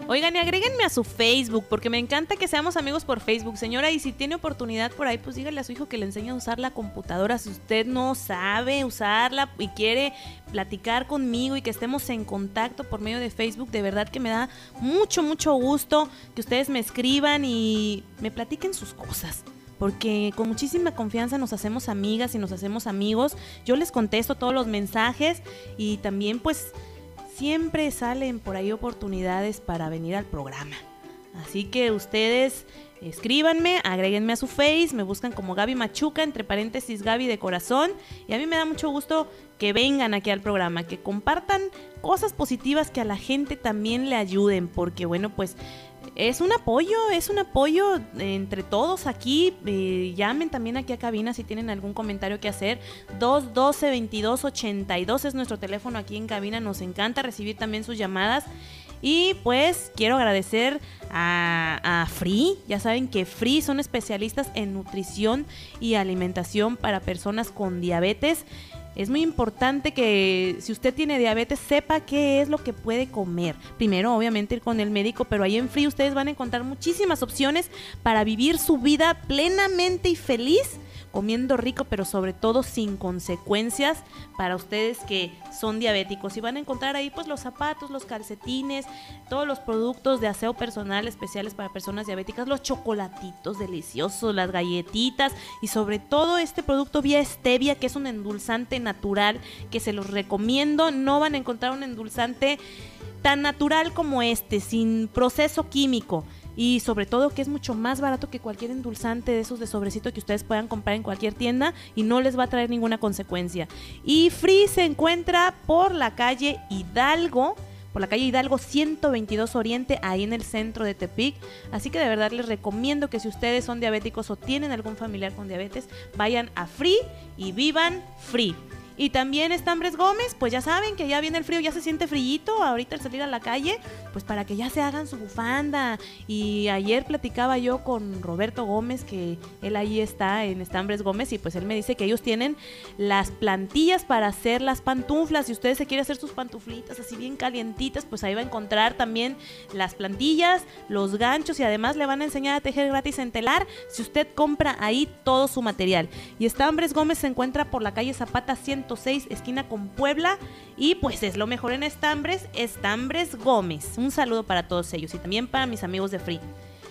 Oigan, y agréguenme a su Facebook, porque me encanta que seamos amigos por Facebook, señora, y si tiene oportunidad por ahí, pues dígale a su hijo que le enseñe a usar la computadora. Si usted no sabe usarla y quiere platicar conmigo y que estemos en contacto por medio de Facebook, de verdad que me da mucho, mucho gusto que ustedes me escriban y me platiquen sus cosas. Porque con muchísima confianza nos hacemos amigas y nos hacemos amigos. Yo les contesto todos los mensajes y también pues siempre salen por ahí oportunidades para venir al programa. Así que ustedes escríbanme, agréguenme a su Face, me buscan como Gaby Machuca, entre paréntesis Gaby de corazón. Y a mí me da mucho gusto que vengan aquí al programa, que compartan cosas positivas que a la gente también le ayuden. Porque bueno, pues es un apoyo entre todos aquí. Llamen también aquí a cabina si tienen algún comentario que hacer. 212-2282 es nuestro teléfono aquí en cabina. Nos encanta recibir también sus llamadas. Y pues quiero agradecer a Free. Ya saben que Free son especialistas en nutrición y alimentación para personas con diabetes. Es muy importante que si usted tiene diabetes sepa qué es lo que puede comer. Primero, obviamente, ir con el médico, pero ahí en Free ustedes van a encontrar muchísimas opciones para vivir su vida plenamente y feliz, comiendo rico, pero sobre todo sin consecuencias para ustedes que son diabéticos. Y van a encontrar ahí pues los zapatos, los calcetines, todos los productos de aseo personal especiales para personas diabéticas, los chocolatitos deliciosos, las galletitas y sobre todo este producto Vía Stevia, que es un endulzante natural que se los recomiendo. No van a encontrar un endulzante tan natural como este, sin proceso químico. Y sobre todo que es mucho más barato que cualquier endulzante de esos de sobrecito que ustedes puedan comprar en cualquier tienda y no les va a traer ninguna consecuencia. Y Free se encuentra por la calle Hidalgo 122 Oriente, ahí en el centro de Tepic. Así que de verdad les recomiendo que si ustedes son diabéticos o tienen algún familiar con diabetes, vayan a Free y vivan Free. Y también Estambres Gómez, pues ya saben que ya viene el frío, ya se siente frillito ahorita al salir a la calle, pues para que ya se hagan su bufanda. Y ayer platicaba yo con Roberto Gómez, que él ahí está en Estambres Gómez, y pues él me dice que ellos tienen las plantillas para hacer las pantuflas. Si ustedes se quieren hacer sus pantuflitas así bien calientitas, pues ahí va a encontrar también las plantillas, los ganchos, y además le van a enseñar a tejer gratis en telar si usted compra ahí todo su material. Y Estambres Gómez se encuentra por la calle Zapata 106, esquina con Puebla, y pues es lo mejor en Estambres Gómez. Un saludo para todos ellos y también para mis amigos de Free.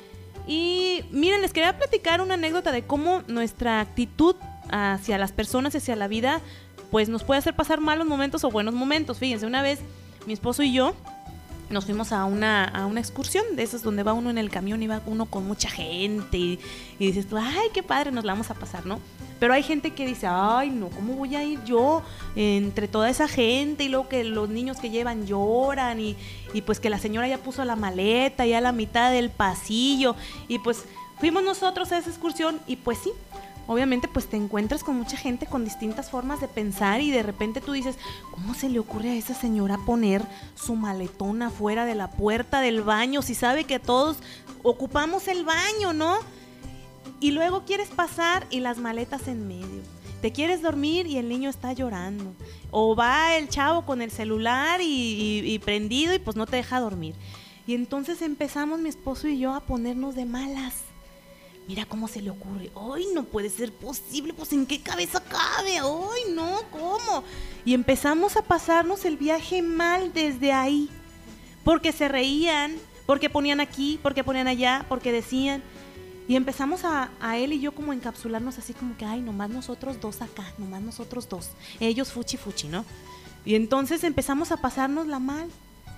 Y miren, les quería platicar una anécdota de cómo nuestra actitud hacia las personas y hacia la vida pues nos puede hacer pasar malos momentos o buenos momentos. Fíjense, una vez mi esposo y yo nos fuimos a una excursión de esas donde va uno en el camión y va uno con mucha gente y dices tú, ay, qué padre, nos la vamos a pasar, ¿no? Pero hay gente que dice, ay, no, ¿cómo voy a ir yo entre toda esa gente? Y luego que los niños que llevan lloran y pues que la señora ya puso la maleta ya a la mitad del pasillo. Y pues fuimos nosotros a esa excursión y pues sí, obviamente pues te encuentras con mucha gente con distintas formas de pensar y de repente tú dices, ¿cómo se le ocurre a esa señora poner su maletón afuera de la puerta del baño si sabe que todos ocupamos el baño, ¿no? Y luego quieres pasar y las maletas en medio. Te quieres dormir y el niño está llorando. O va el chavo con el celular y prendido y pues no te deja dormir. Y entonces empezamos mi esposo y yo a ponernos de malas. Mira cómo se le ocurre. ¡Ay, no puede ser posible! Pues ¿en qué cabeza cabe? ¡Ay, no! ¿Cómo? Y empezamos a pasarnos el viaje mal desde ahí. Porque se reían, porque ponían aquí, porque ponían allá, porque decían. Y empezamos a él y yo como encapsularnos así como que, ay, nomás nosotros dos acá, nomás nosotros dos. Ellos fuchi fuchi, ¿no? Y entonces empezamos a pasárnosla mal.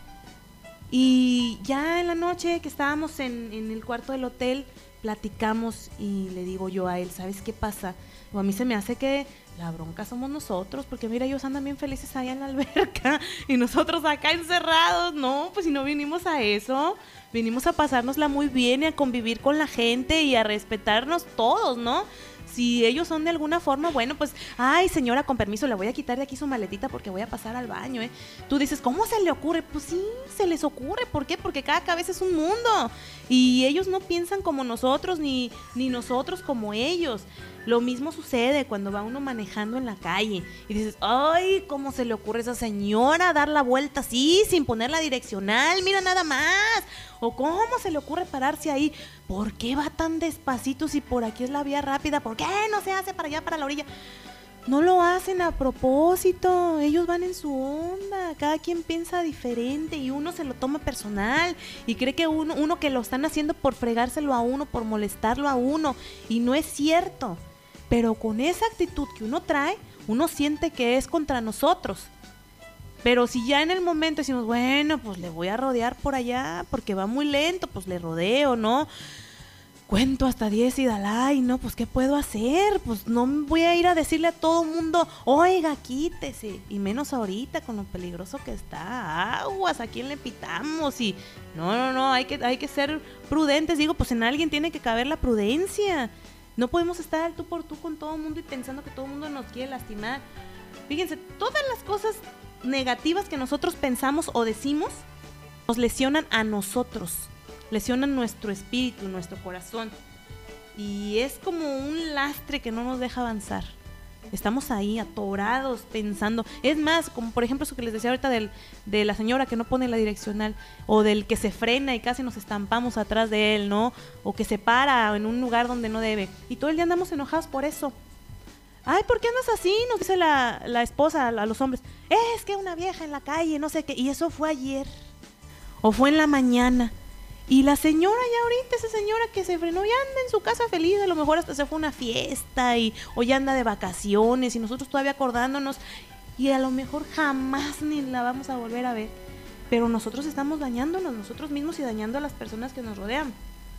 Y ya en la noche que estábamos en el cuarto del hotel, platicamos y le digo yo a él, ¿sabes qué pasa? O a mí se me hace que la bronca somos nosotros, porque mira, ellos andan bien felices allá en la alberca y nosotros acá encerrados. No, pues si no vinimos a eso, vinimos a pasárnosla muy bien y a convivir con la gente y a respetarnos todos, ¿no? Si ellos son de alguna forma, bueno, pues, ay, señora, con permiso, le voy a quitar de aquí su maletita porque voy a pasar al baño, ¿eh? Tú dices, ¿cómo se le ocurre? Pues sí, se les ocurre. ¿Por qué? Porque cada cabeza es un mundo y ellos no piensan como nosotros, ni nosotros como ellos. Lo mismo sucede cuando va uno manejando en la calle y dices, ay, ¿cómo se le ocurre a esa señora dar la vuelta así, sin poner la direccional? Mira nada más. O ¿cómo se le ocurre pararse ahí? ¿Por qué va tan despacito si por aquí es la vía rápida? ¿Por qué no se hace para allá, para la orilla? No lo hacen a propósito, ellos van en su onda, cada quien piensa diferente y uno se lo toma personal y cree que uno que lo están haciendo por fregárselo a uno, por molestarlo a uno, y no es cierto. Pero con esa actitud que uno trae, uno siente que es contra nosotros. Pero si ya en el momento decimos, bueno, pues le voy a rodear por allá porque va muy lento, pues le rodeo, ¿no? Cuento hasta 10 y dalai, ¿no? Pues ¿qué puedo hacer? Pues no voy a ir a decirle a todo mundo, oiga, quítese. Y menos ahorita con lo peligroso que está. Aguas, ¿a quién le pitamos? Y no, hay que ser prudentes. Digo, pues en alguien tiene que caber la prudencia. No podemos estar al tú por tú con todo el mundo y pensando que todo el mundo nos quiere lastimar. Fíjense, todas las cosas negativas que nosotros pensamos o decimos nos lesionan a nosotros. Lesionan nuestro espíritu, nuestro corazón. Y es como un lastre que no nos deja avanzar. Estamos ahí atorados pensando. Es más, como por ejemplo eso que les decía ahorita de la señora que no pone la direccional, o del que se frena y casi nos estampamos atrás de él, ¿no? O que se para en un lugar donde no debe. Y todo el día andamos enojados por eso. Ay, ¿por qué andas así? Nos dice la esposa a los hombres. Es que una vieja en la calle, no sé qué. Y eso fue ayer. O fue en la mañana. Y la señora ya ahorita, esa señora que se frenó, ya anda en su casa feliz, a lo mejor hasta se fue a una fiesta o ya anda de vacaciones y nosotros todavía acordándonos y a lo mejor jamás ni la vamos a volver a ver. Pero nosotros estamos dañándonos nosotros mismos y dañando a las personas que nos rodean.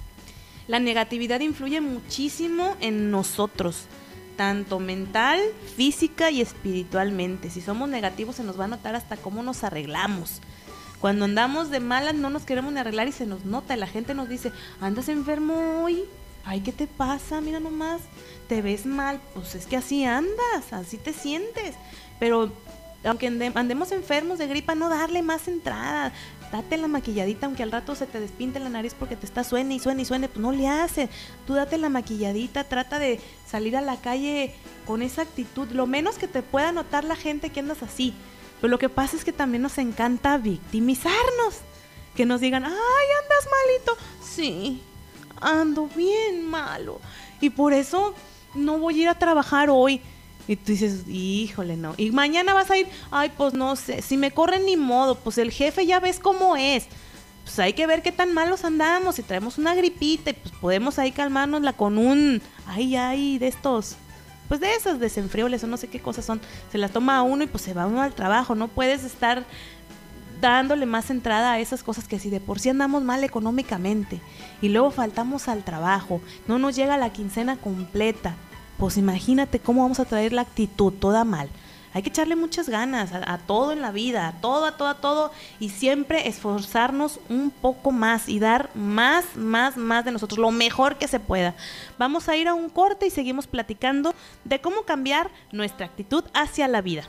La negatividad influye muchísimo en nosotros, tanto mental, física y espiritualmente. Si somos negativos se nos va a notar hasta cómo nos arreglamos. Cuando andamos de malas no nos queremos ni arreglar y se nos nota. Y la gente nos dice, ¿andas enfermo hoy? Ay, ¿qué te pasa? Mira nomás, te ves mal. Pues es que así andas, así te sientes. Pero aunque andemos enfermos de gripa, no darle más entrada. Date la maquilladita, aunque al rato se te despinte la nariz porque te está suene y suene y suene, pues no le hace. Tú date la maquilladita, trata de salir a la calle con esa actitud. Lo menos que te pueda notar la gente que andas así. Pero lo que pasa es que también nos encanta victimizarnos. Que nos digan, ay, andas malito. Sí, ando bien malo. Y por eso no voy a ir a trabajar hoy. Y tú dices, híjole, no. Y mañana vas a ir, ay, pues no sé, si me corren ni modo, pues el jefe ya ves cómo es. Pues hay que ver qué tan malos andamos. Si traemos una gripita, pues podemos ahí calmárnosla con un, ay, de estos... pues de esos desenfrioles o no sé qué cosas son, se las toma a uno y pues se va uno al trabajo. No puedes estar dándole más entrada a esas cosas que si de por sí andamos mal económicamente y luego faltamos al trabajo, no nos llega la quincena completa, pues imagínate cómo vamos a traer la actitud toda mal. Hay que echarle muchas ganas a todo en la vida, a todo, y siempre esforzarnos un poco más y dar más de nosotros, lo mejor que se pueda. Vamos a ir a un corte y seguimos platicando de cómo cambiar nuestra actitud hacia la vida.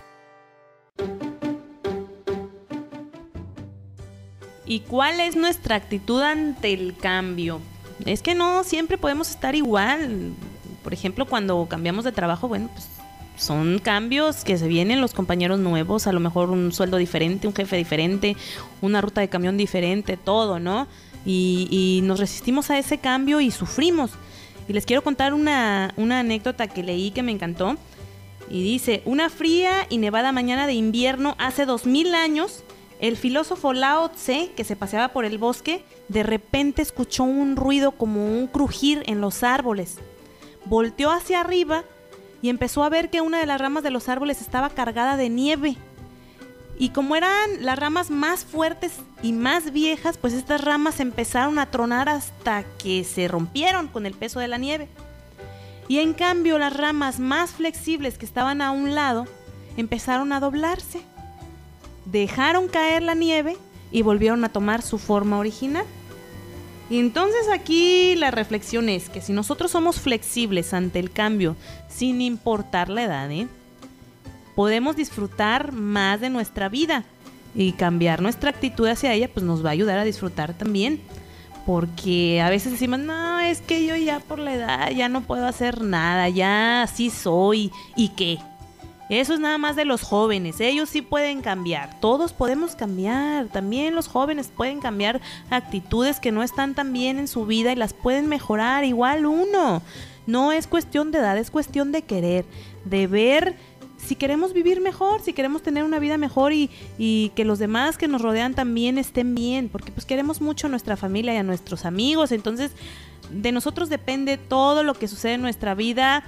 ¿Y cuál es nuestra actitud ante el cambio? Es que no siempre podemos estar igual. Por ejemplo, cuando cambiamos de trabajo, bueno, pues son cambios que se vienen, los compañeros nuevos, a lo mejor un sueldo diferente, un jefe diferente, una ruta de camión diferente, todo, ¿no? Y nos resistimos a ese cambio y sufrimos. Y les quiero contar una anécdota que leí que me encantó. Y dice, una fría y nevada mañana de invierno hace 2000 años, el filósofo Lao Tse, que se paseaba por el bosque, de repente escuchó un ruido como un crujir en los árboles. Volteó hacia arriba y empezó a ver que una de las ramas de los árboles estaba cargada de nieve. Y como eran las ramas más fuertes y más viejas, pues estas ramas empezaron a tronar hasta que se rompieron con el peso de la nieve. Y en cambio las ramas más flexibles que estaban a un lado empezaron a doblarse. Dejaron caer la nieve y volvieron a tomar su forma original. Y entonces aquí la reflexión es que si nosotros somos flexibles ante el cambio, sin importar la edad, podemos disfrutar más de nuestra vida y cambiar nuestra actitud hacia ella, pues nos va a ayudar a disfrutar también. porque a veces decimos, no, es que yo ya por la edad ya no puedo hacer nada, ya así soy, ¿y qué? Eso es nada más de los jóvenes, ellos sí pueden cambiar, todos podemos cambiar, también los jóvenes pueden cambiar actitudes que no están tan bien en su vida y las pueden mejorar, igual uno. No es cuestión de edad, es cuestión de querer, de ver si queremos vivir mejor, si queremos tener una vida mejor y que los demás que nos rodean también estén bien, porque pues queremos mucho a nuestra familia y a nuestros amigos, entonces de nosotros depende todo lo que sucede en nuestra vida.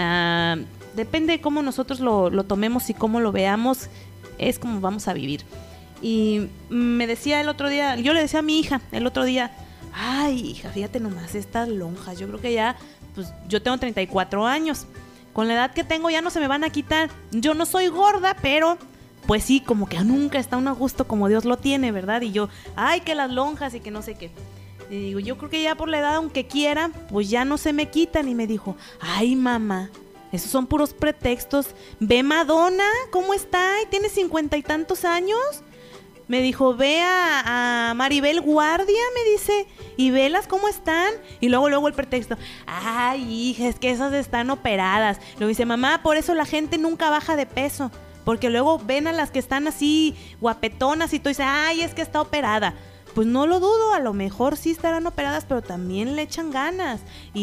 Depende de cómo nosotros lo tomemos y cómo lo veamos, es como vamos a vivir. Y me decía el otro día, yo le decía a mi hija el otro día, ay hija, fíjate nomás estas lonjas, yo creo que ya, pues yo tengo 34 años, con la edad que tengo ya no se me van a quitar. Yo no soy gorda, pero pues sí, como que nunca está uno a gusto como Dios lo tiene, ¿verdad? Y yo, ay, que las lonjas y que no sé qué. Y digo, yo creo que ya por la edad, aunque quiera, pues ya no se me quitan. Y me dijo, ay mamá, esos son puros pretextos. Ve Madonna, ¿cómo está? Y tiene 50 y tantos años. Me dijo, ve a Maribel Guardia, me dice, y velas cómo están. Y luego el pretexto, ay hija, es que esas están operadas. Luego dice, mamá, por eso la gente nunca baja de peso, porque luego ven a las que están así guapetonas y tú dices, ay, es que está operada. Pues no lo dudo, a lo mejor sí estarán operadas, pero también le echan ganas.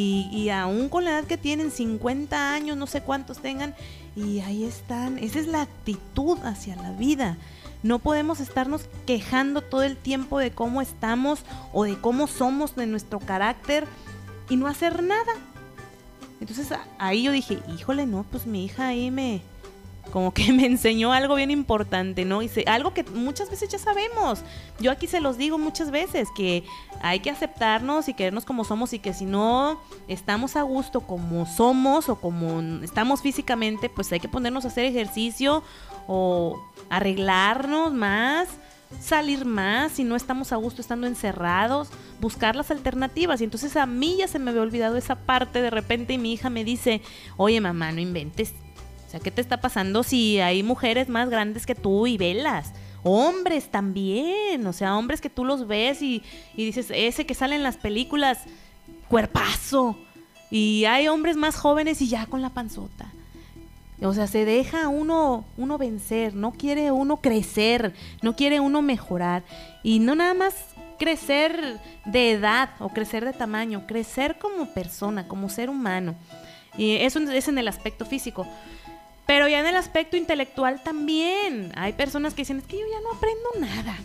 Y aún con la edad que tienen, 50 años, no sé cuántos tengan, y ahí están. Esa es la actitud hacia la vida. No podemos estarnos quejando todo el tiempo de cómo estamos o de cómo somos, de nuestro carácter y no hacer nada. Entonces ahí yo dije, híjole, no, pues mi hija ahí como que me enseñó algo bien importante, ¿no? Y algo que muchas veces ya sabemos. Yo aquí se los digo muchas veces, que hay que aceptarnos y querernos como somos, y que si no estamos a gusto como somos o como estamos físicamente, pues hay que ponernos a hacer ejercicio o arreglarnos más, salir más si no estamos a gusto estando encerrados, buscar las alternativas. Y entonces a mí ya se me había olvidado esa parte de repente, y mi hija me dice, oye mamá, no inventes. O sea, ¿qué te está pasando si hay mujeres más grandes que tú y velas? Hombres también, o sea, hombres que tú los ves y dices, ese que sale en las películas, cuerpazo. Y hay hombres más jóvenes y ya con la panzota. O sea, se deja uno vencer, no quiere uno crecer, no quiere uno mejorar. Y no nada más crecer de edad o crecer de tamaño, crecer como persona, como ser humano. Y eso es en el aspecto físico. Pero ya en el aspecto intelectual también. Hay personas que dicen, es que yo ya no aprendo nada.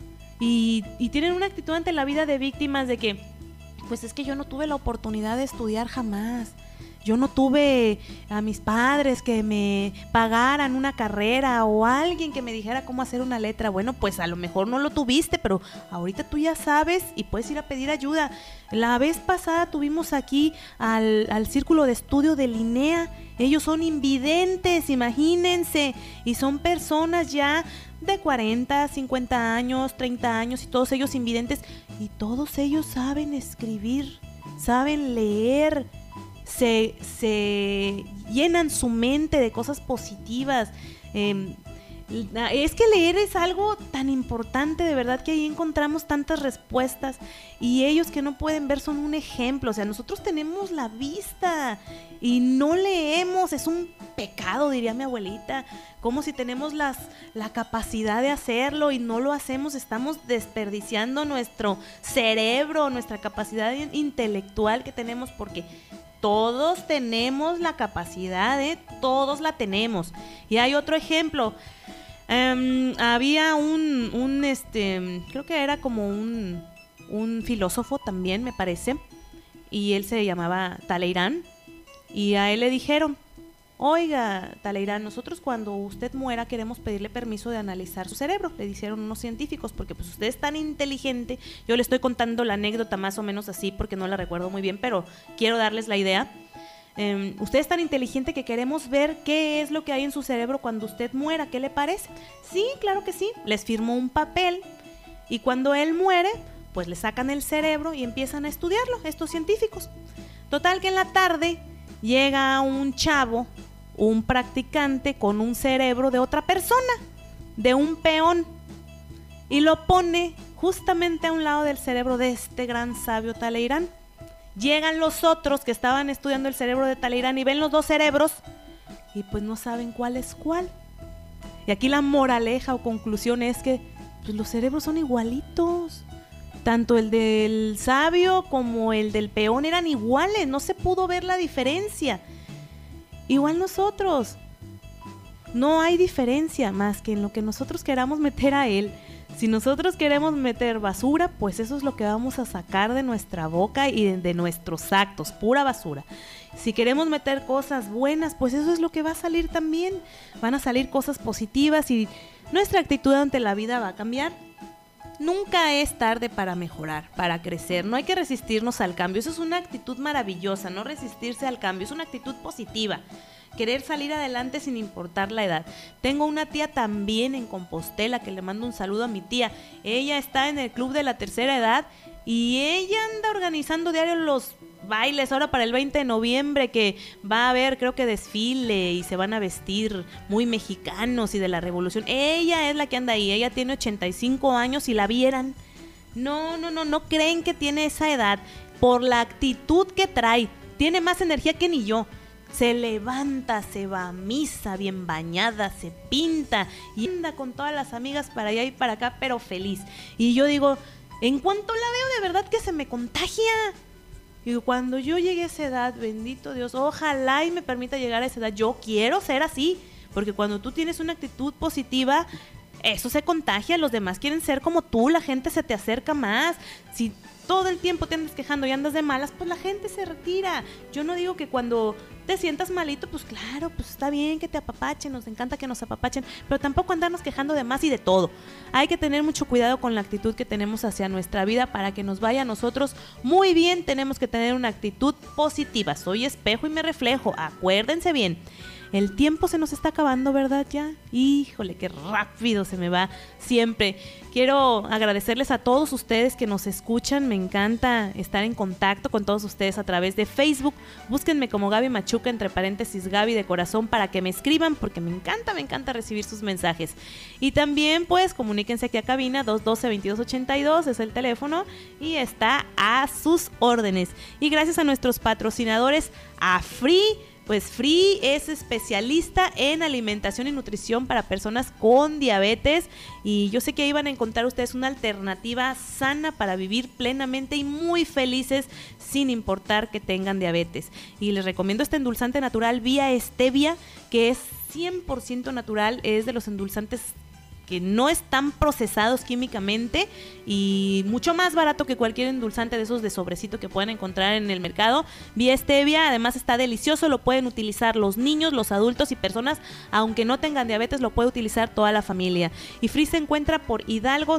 Y tienen una actitud ante la vida de víctimas de que, pues es que yo no tuve la oportunidad de estudiar jamás. Yo no tuve a mis padres que me pagaran una carrera o alguien que me dijera cómo hacer una letra. Bueno, pues a lo mejor no lo tuviste, pero ahorita tú ya sabes y puedes ir a pedir ayuda. La vez pasada tuvimos aquí al círculo de estudio de Linnea. Ellos son invidentes, imagínense, y son personas ya de 40, 50 años, 30 años, y todos ellos invidentes, y todos ellos saben escribir, saben leer, se llenan su mente de cosas positivas. Es que leer es algo tan importante, de verdad, que ahí encontramos tantas respuestas, y ellos que no pueden ver son un ejemplo. O sea, nosotros tenemos la vista y no leemos, es un pecado, diría mi abuelita. Como si tenemos la capacidad de hacerlo y no lo hacemos, estamos desperdiciando nuestro cerebro, nuestra capacidad intelectual que tenemos, porque todos tenemos la capacidad, todos la tenemos. Y hay otro ejemplo. Había creo que era como un filósofo también, me parece, y él se llamaba Talleyrand, y a él le dijeron, oiga, Talleyrand, nosotros cuando usted muera queremos pedirle permiso de analizar su cerebro, le dijeron unos científicos, porque pues usted es tan inteligente. Yo le estoy contando la anécdota más o menos así porque no la recuerdo muy bien, pero quiero darles la idea. Usted es tan inteligente que queremos ver qué es lo que hay en su cerebro cuando usted muera, ¿qué le parece? Sí, claro que sí. Les firmó un papel, y cuando él muere, pues le sacan el cerebro y empiezan a estudiarlo, estos científicos. Total que en la tarde llega un chavo, un practicante con un cerebro de otra persona, de un peón, y lo pone justamente a un lado del cerebro de este gran sabio Taleirán. Llegan los otros que estaban estudiando el cerebro de Taleirán y ven los dos cerebros y pues no saben cuál es cuál. Y aquí la moraleja o conclusión es que pues, los cerebros son igualitos. Tanto el del sabio como el del peón eran iguales, no se pudo ver la diferencia. Igual nosotros, no hay diferencia más que en lo que nosotros queramos meter a él. Si nosotros queremos meter basura, pues eso es lo que vamos a sacar de nuestra boca y de nuestros actos, pura basura. Si queremos meter cosas buenas, pues eso es lo que va a salir también. Van a salir cosas positivas y nuestra actitud ante la vida va a cambiar. Nunca es tarde para mejorar, para crecer. No hay que resistirnos al cambio. Eso es una actitud maravillosa, no resistirse al cambio. Es una actitud positiva. Querer salir adelante sin importar la edad. Tengo una tía también en Compostela que le mando un saludo a mi tía. Ella está en el club de la tercera edad y ella anda organizando diario los bailes ahora para el 20 de noviembre que va a haber creo que desfile y se van a vestir muy mexicanos y de la revolución. Ella es la que anda ahí, ella tiene 85 años y la vieran. No creen que tiene esa edad por la actitud que trae. Tiene más energía que ni yo. Se levanta, se va a misa bien bañada, se pinta y anda con todas las amigas para allá y para acá, pero feliz. Y yo digo, en cuanto la veo de verdad que se me contagia. Y cuando yo llegue a esa edad, bendito Dios, ojalá y me permita llegar a esa edad. Yo quiero ser así, porque cuando tú tienes una actitud positiva, eso se contagia, los demás quieren ser como tú, la gente se te acerca más. Si todo el tiempo te andas quejando y andas de malas, pues la gente se retira. Yo no digo que cuando te sientas malito, pues claro, pues está bien que te apapachen, nos encanta que nos apapachen, pero tampoco andarnos quejando de más y de todo. Hay que tener mucho cuidado con la actitud que tenemos hacia nuestra vida para que nos vaya a nosotros muy bien. Tenemos que tener una actitud positiva. Soy espejo y me reflejo, acuérdense bien. El tiempo se nos está acabando, ¿verdad ya? Híjole, qué rápido se me va siempre. Quiero agradecerles a todos ustedes que nos escuchan. Me encanta estar en contacto con todos ustedes a través de Facebook. Búsquenme como Gaby Machuca, entre paréntesis Gaby de corazón, para que me escriban, porque me encanta recibir sus mensajes. Y también, pues, comuníquense aquí a cabina, 212-2282 es el teléfono y está a sus órdenes. Y gracias a nuestros patrocinadores, a Free. Pues Free es especialista en alimentación y nutrición para personas con diabetes y yo sé que ahí van a encontrar ustedes una alternativa sana para vivir plenamente y muy felices sin importar que tengan diabetes. Y les recomiendo este endulzante natural vía stevia, que es 100% natural, es de los endulzantes que no están procesados químicamente y mucho más barato que cualquier endulzante de esos de sobrecito que pueden encontrar en el mercado. Vía stevia, además está delicioso, lo pueden utilizar los niños, los adultos y personas, aunque no tengan diabetes, lo puede utilizar toda la familia. Y Free se encuentra por Hidalgo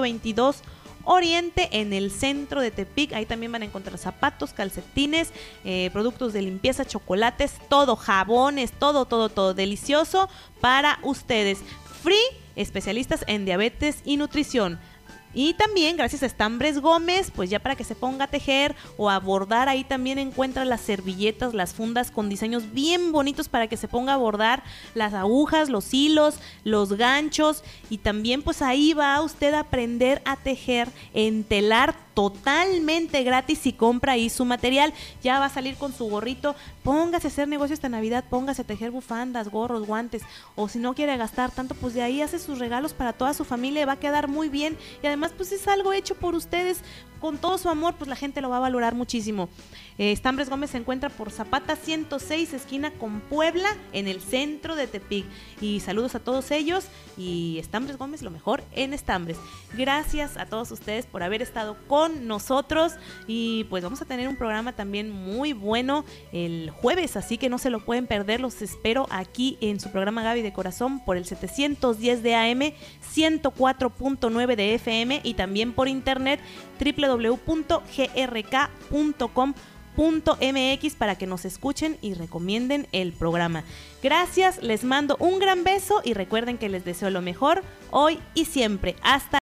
122 Oriente en el centro de Tepic. Ahí también van a encontrar zapatos, calcetines, productos de limpieza, chocolates, todo, jabones, todo delicioso para ustedes. Free, especialistas en diabetes y nutrición. Y también gracias a Estambres Gómez, pues ya para que se ponga a tejer o a bordar, ahí también encuentra las servilletas, las fundas con diseños bien bonitos para que se ponga a bordar, las agujas, los hilos, los ganchos, y también pues ahí va usted a aprender a tejer en telar totalmente gratis si compra ahí su material. Ya va a salir con su gorrito, póngase a hacer negocios esta Navidad, póngase a tejer bufandas, gorros, guantes, o si no quiere gastar tanto, pues de ahí hace sus regalos para toda su familia, va a quedar muy bien y además pues es algo hecho por ustedes con todo su amor, pues la gente lo va a valorar muchísimo. Estambres Gómez se encuentra por Zapata 106, esquina con Puebla, en el centro de Tepic. Y saludos a todos ellos y Estambres Gómez, lo mejor en estambres. Gracias a todos ustedes por haber estado con nosotros y pues vamos a tener un programa también muy bueno el jueves, así que no se lo pueden perder. Los espero aquí en su programa Gaby de Corazón por el 710 de AM, 104.9 de FM y también por internet www.grk.com.mx para que nos escuchen y recomienden el programa. Gracias, les mando un gran beso y recuerden que les deseo lo mejor hoy y siempre. Hasta